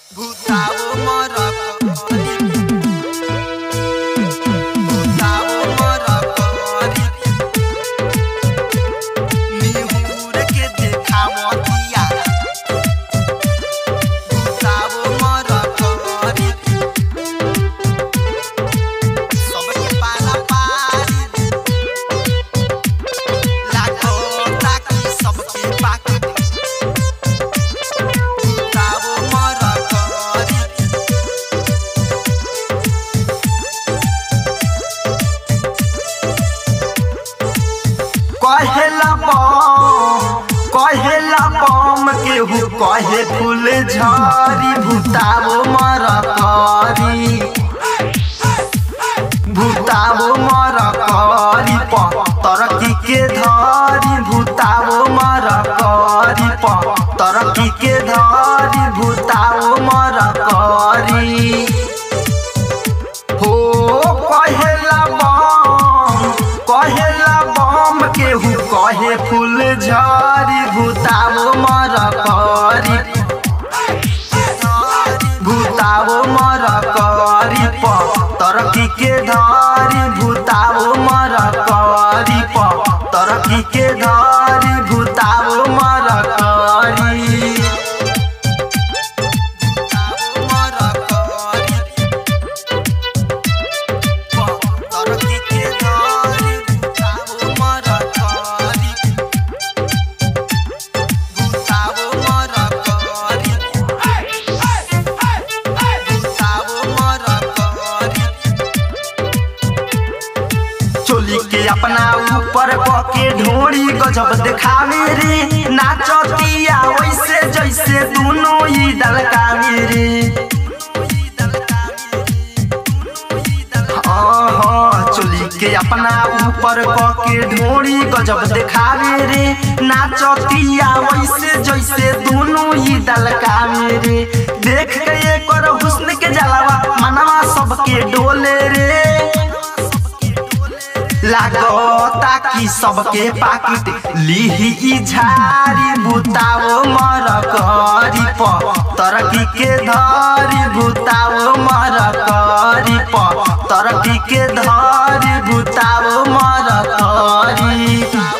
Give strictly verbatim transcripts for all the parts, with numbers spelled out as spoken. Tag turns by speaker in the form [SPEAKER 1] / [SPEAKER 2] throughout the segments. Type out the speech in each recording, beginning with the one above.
[SPEAKER 1] भूताओ mercury कहेला बम कहेला बम केहू कहे फूल झरी भूताओ मरकरी भूताओ मरकरी तरकी के धरी भूताओ मरकरी तरकी के धरी भूताओ मरकरी हो कहेला बम कहेला बम केहू कहे फूल झरी भूताओ मरकरी भूताओ मरकरी तरकी के धरी भूताओ मरकरी तरकी के धरी भूताओ मरकरी चोली के अपना ऊपर के ढोड़ी गजब दिखावे रे नाचतिया वैसे जैसे दोनों ही दलकावे रे चोली के अपना ऊपर के ढोड़ी गजब दिखावे रे नाचतिया वैसे जैसे दोनों ही दलकावे रे देख के एक हुस्न के जलावा मनवा सबके डोले रे लागता कि सबके पाकिट लिही झारी भूताओ मरकरी तरकी के धरी भूताओ मरकरी तरकी के धरी भूताओ मरकरी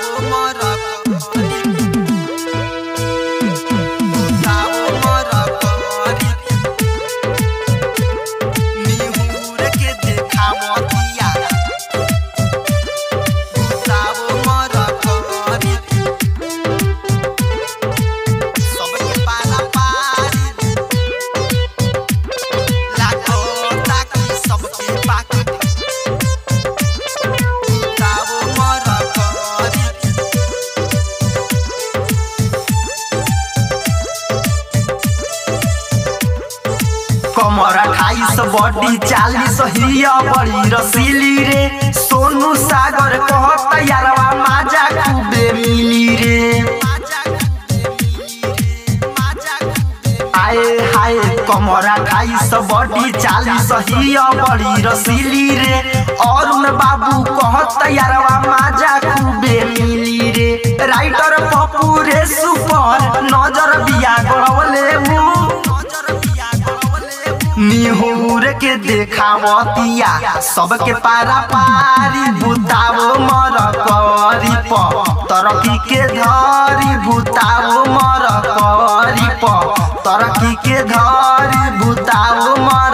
[SPEAKER 1] कमर अठाईस बॉडी चालीस हिया बड़ी रसीली रे सोनू सागर कहत यारवा माजा खूबे मिली रे आए हाय कमर अठाईस बॉडी चालीस हिया बड़ी रसीली रे और उन बाबू कहत यारवा माजा खूबे मिली रे राइटर पप्पू रे सुपर नजर बिया गड़वले निहुर के देखावतिया सबके पारा पारी भूताओ मरकरी तरकी के धरी भूताओ मरकरी तरकी के धरी भूताओ मर